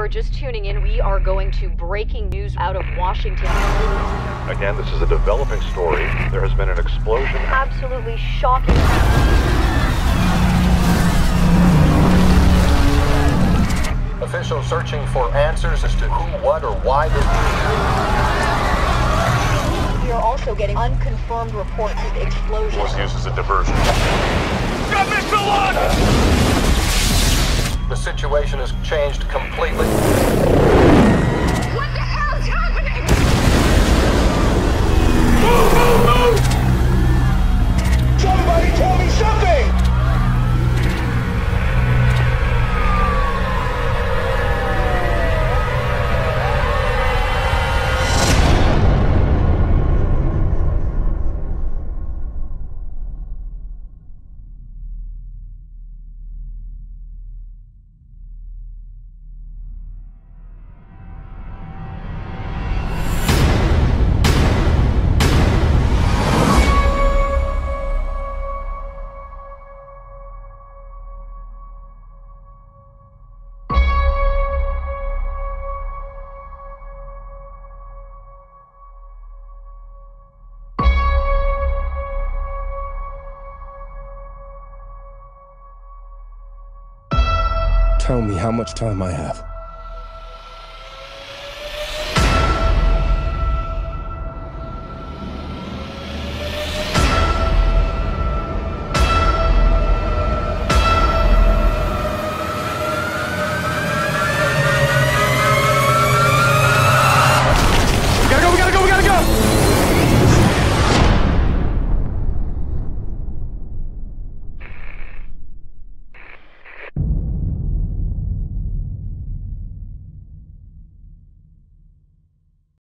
are just tuning in, we are going to breaking news out of Washington. Again, this is a developing story. There has been an explosion. Absolutely shocking. Officials searching for answers as to who, what, or why this... We are also getting unconfirmed reports of explosions. Was used as a diversion. Got missile launch! The situation has changed completely. What the hell is happening? Move, move, move! Somebody tell me something! Tell me how much time I have.